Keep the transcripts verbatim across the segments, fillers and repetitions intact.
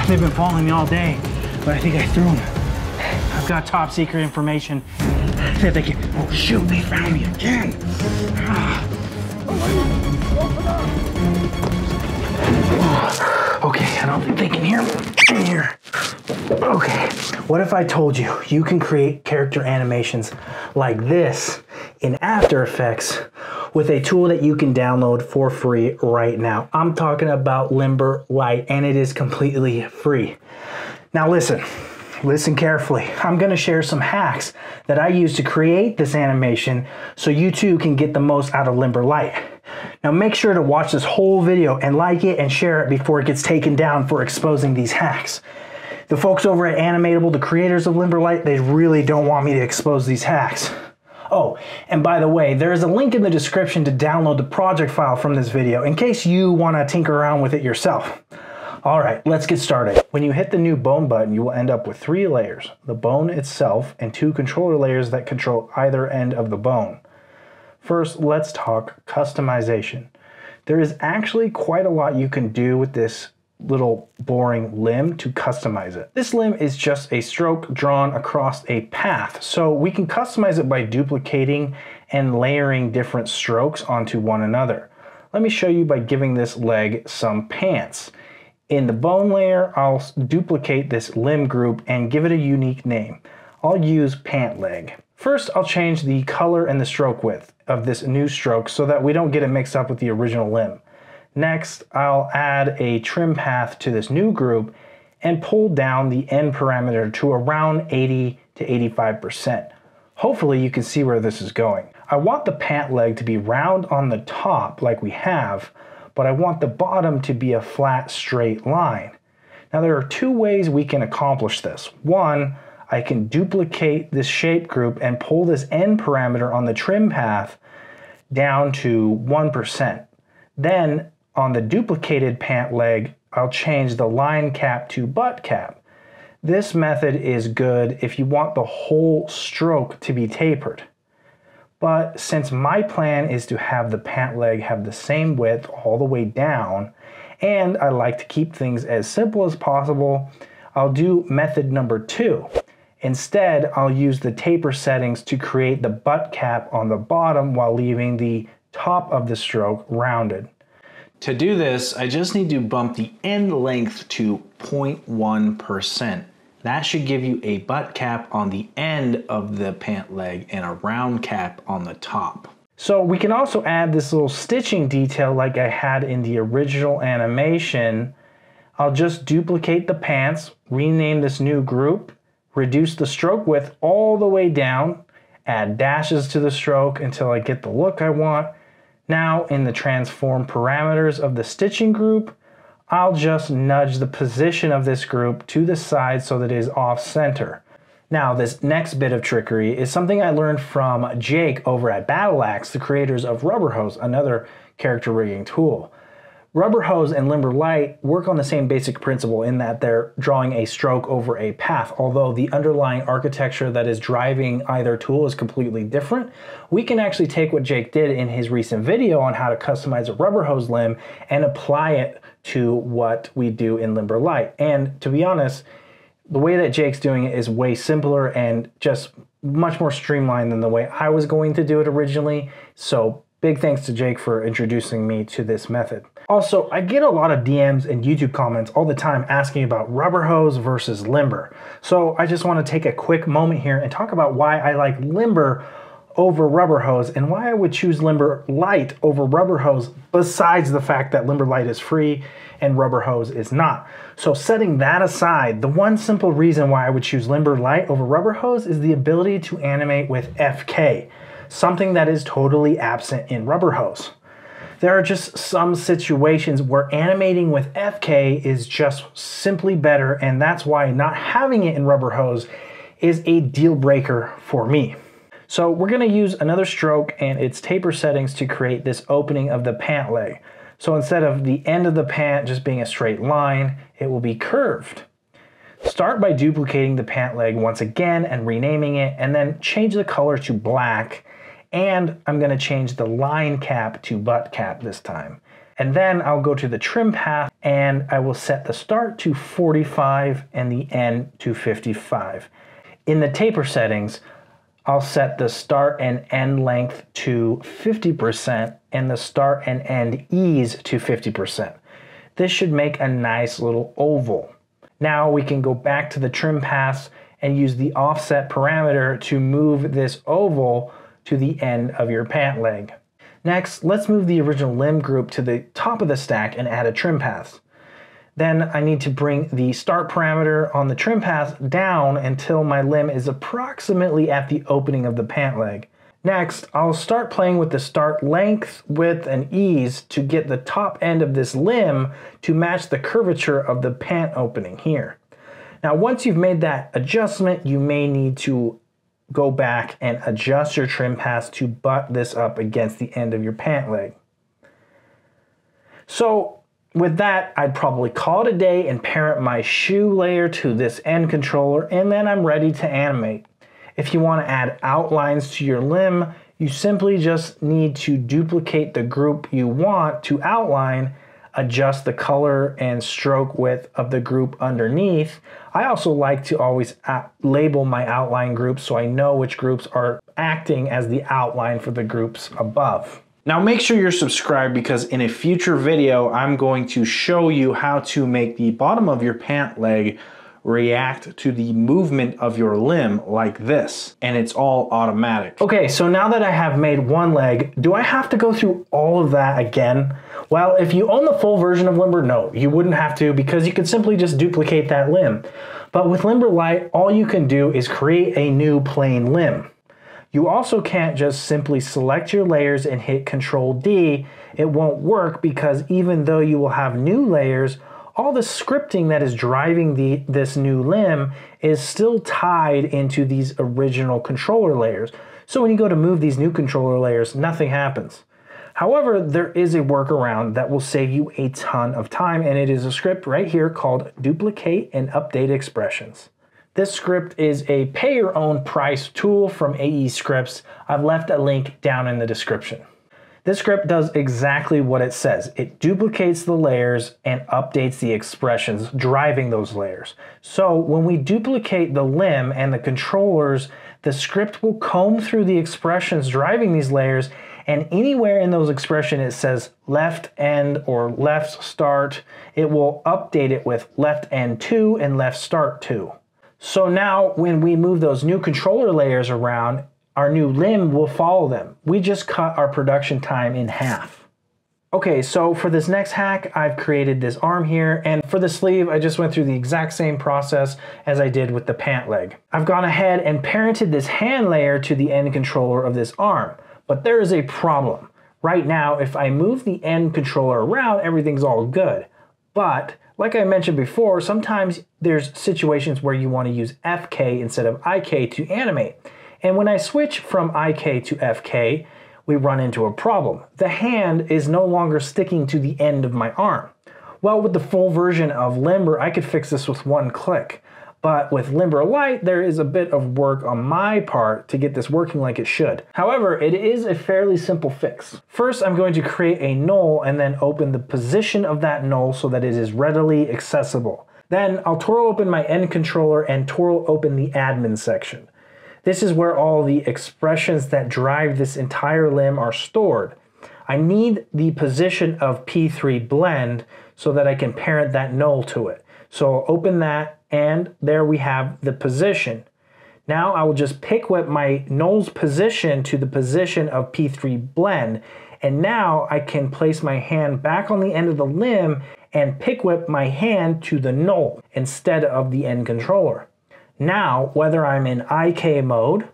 They've been following me all day, but I think I threw them. I've got top secret information that they can, oh shoot, they found me again. Okay, I don't think they can hear me in here. Okay, what if I told you you can create character animations like this in After Effects with a tool that you can download for free right now? I'm talking about Limber Lite, and it is completely free. Now listen, listen carefully. I'm gonna share some hacks that I use to create this animation so you too can get the most out of Limber Lite. Now make sure to watch this whole video and like it and share it before it gets taken down for exposing these hacks. The folks over at Animatable, the creators of Limber Lite, they really don't want me to expose these hacks. Oh, and by the way, there is a link in the description to download the project file from this video in case you want to tinker around with it yourself. All right, let's get started. When you hit the new bone button, you will end up with three layers, the bone itself and two controller layers that control either end of the bone. First, let's talk customization. There is actually quite a lot you can do with this little boring limb to customize it. This limb is just a stroke drawn across a path, so we can customize it by duplicating and layering different strokes onto one another. Let me show you by giving this leg some pants. In the bone layer, I'll duplicate this limb group and give it a unique name. I'll use pant leg. First, I'll change the color and the stroke width of this new stroke so that we don't get it mixed up with the original limb. Next, I'll add a trim path to this new group and pull down the end parameter to around eighty to eighty-five percent. Hopefully you can see where this is going. I want the pant leg to be round on the top like we have, but I want the bottom to be a flat, straight line. Now there are two ways we can accomplish this. One, I can duplicate this shape group and pull this end parameter on the trim path down to one percent. Then on the duplicated pant leg, I'll change the line cap to butt cap. This method is good if you want the whole stroke to be tapered. But since my plan is to have the pant leg have the same width all the way down, and I like to keep things as simple as possible, I'll do method number two. Instead, I'll use the taper settings to create the butt cap on the bottom while leaving the top of the stroke rounded. To do this, I just need to bump the end length to zero point one percent. That should give you a butt cap on the end of the pant leg and a round cap on the top. So we can also add this little stitching detail like I had in the original animation. I'll just duplicate the pants, rename this new group, reduce the stroke width all the way down, add dashes to the stroke until I get the look I want. Now in the transform parameters of the stitching group, I'll just nudge the position of this group to the side so that it is off center. Now this next bit of trickery is something I learned from Jake over at Battle Axe, the creators of Rubber Hose, another character rigging tool. Rubber Hose and Limber Lite work on the same basic principle in that they're drawing a stroke over a path. Although the underlying architecture that is driving either tool is completely different, we can actually take what Jake did in his recent video on how to customize a Rubber Hose limb and apply it to what we do in Limber Lite. And to be honest, the way that Jake's doing it is way simpler and just much more streamlined than the way I was going to do it originally. So big thanks to Jake for introducing me to this method. Also, I get a lot of D Ms and YouTube comments all the time asking about Rubber Hose versus Limber. So I just want to take a quick moment here and talk about why I like Limber over Rubber Hose and why I would choose Limber Lite over Rubber Hose, besides the fact that Limber Lite is free and Rubber Hose is not. So setting that aside, the one simple reason why I would choose Limber Lite over Rubber Hose is the ability to animate with F K, something that is totally absent in Rubber Hose. There are just some situations where animating with F K is just simply better, and that's why not having it in Rubber Hose is a deal breaker for me. So we're gonna use another stroke and its taper settings to create this opening of the pant leg. So instead of the end of the pant just being a straight line, it will be curved. Start by duplicating the pant leg once again and renaming it, and then change the color to black. And I'm gonna change the line cap to butt cap this time. And then I'll go to the trim path and I will set the start to forty-five and the end to fifty-five. In the taper settings, I'll set the start and end length to fifty percent and the start and end ease to fifty percent. This should make a nice little oval. Now we can go back to the trim paths and use the offset parameter to move this oval to the end of your pant leg. Next, let's move the original limb group to the top of the stack and add a trim path. Then I need to bring the start parameter on the trim path down until my limb is approximately at the opening of the pant leg. Next, I'll start playing with the start length, width, and ease to get the top end of this limb to match the curvature of the pant opening here. Now, once you've made that adjustment, you may need to go back and adjust your trim path to butt this up against the end of your pant leg. So, with that, I'd probably call it a day and parent my shoe layer to this end controller, and then I'm ready to animate. If you want to add outlines to your limb, you simply just need to duplicate the group you want to outline, adjust the color and stroke width of the group underneath. I also like to always label my outline groups so I know which groups are acting as the outline for the groups above. Now make sure you're subscribed, because in a future video, I'm going to show you how to make the bottom of your pant leg react to the movement of your limb like this, and it's all automatic. Okay, so now that I have made one leg, do I have to go through all of that again? Well, if you own the full version of Limber, no, you wouldn't have to, because you could simply just duplicate that limb. But with Limber Lite, all you can do is create a new plain limb. You also can't just simply select your layers and hit control D. It won't work, because even though you will have new layers, all the scripting that is driving the, this new limb is still tied into these original controller layers. So when you go to move these new controller layers, nothing happens. However, there is a workaround that will save you a ton of time, and it is a script right here called Duplicate and Update Expressions. This script is a pay your own price tool from A E Scripts. I've left a link down in the description. This script does exactly what it says. It duplicates the layers and updates the expressions driving those layers. So when we duplicate the limb and the controllers, the script will comb through the expressions driving these layers, and anywhere in those expressions it says left end or left start, it will update it with left end two and left start two. So now when we move those new controller layers around, our new limb will follow them. We just cut our production time in half. Okay, so for this next hack, I've created this arm here, and for the sleeve, I just went through the exact same process as I did with the pant leg. I've gone ahead and parented this hand layer to the end controller of this arm, but there is a problem. Right now, if I move the end controller around, everything's all good. But like I mentioned before, sometimes there's situations where you want to use F K instead of I K to animate. And when I switch from I K to F K, we run into a problem. The hand is no longer sticking to the end of my arm. Well, with the full version of Limber, I could fix this with one click. But with Limber Lite, there is a bit of work on my part to get this working like it should. However, it is a fairly simple fix. First, I'm going to create a null and then open the position of that null so that it is readily accessible. Then I'll twirl open my end controller and twirl open the admin section. This is where all the expressions that drive this entire limb are stored. I need the position of P three blend so that I can parent that null to it. So I'll open that, and there we have the position. Now I will just pick whip my null's position to the position of P three blend, and now I can place my hand back on the end of the limb and pick whip my hand to the null instead of the end controller. Now, whether I'm in I K mode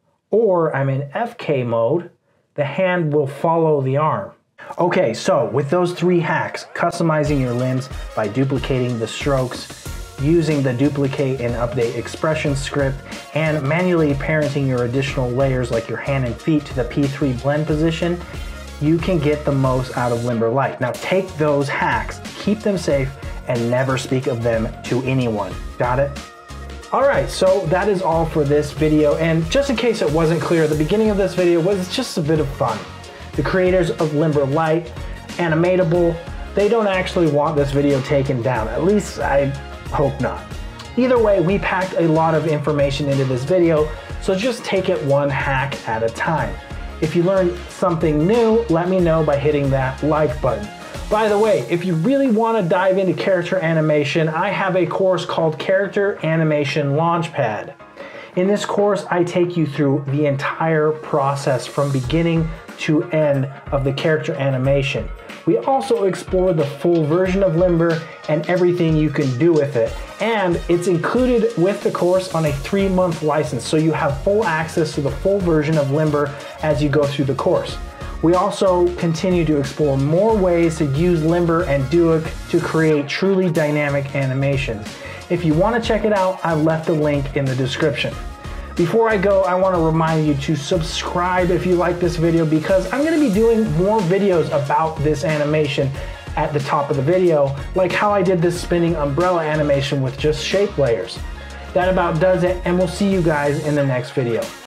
or I'm in F K mode, the hand will follow the arm. Okay, so with those three hacks, customizing your limbs by duplicating the strokes, using the duplicate and update expression script, and manually parenting your additional layers like your hand and feet to the P three blend position, you can get the most out of Limber Lite. Now take those hacks, keep them safe, and never speak of them to anyone. Got it? Alright, so that is all for this video, and just in case it wasn't clear, the beginning of this video was just a bit of fun. The creators of Limber Lite, Animatable, they don't actually want this video taken down. At least I hope not. Either way, we packed a lot of information into this video, so just take it one hack at a time. If you learned something new, let me know by hitting that like button. By the way, if you really want to dive into character animation, I have a course called Character Animation LaunchPad. In this course, I take you through the entire process from beginning to end of the character animation. We also explore the full version of Limber and everything you can do with it. And it's included with the course on a three month license, so you have full access to the full version of Limber as you go through the course. We also continue to explore more ways to use Limber and do it to create truly dynamic animations. If you want to check it out, I've left a link in the description. Before I go, I want to remind you to subscribe if you like this video, because I'm going to be doing more videos about this animation at the top of the video, like how I did this spinning umbrella animation with just shape layers. That about does it, and we'll see you guys in the next video.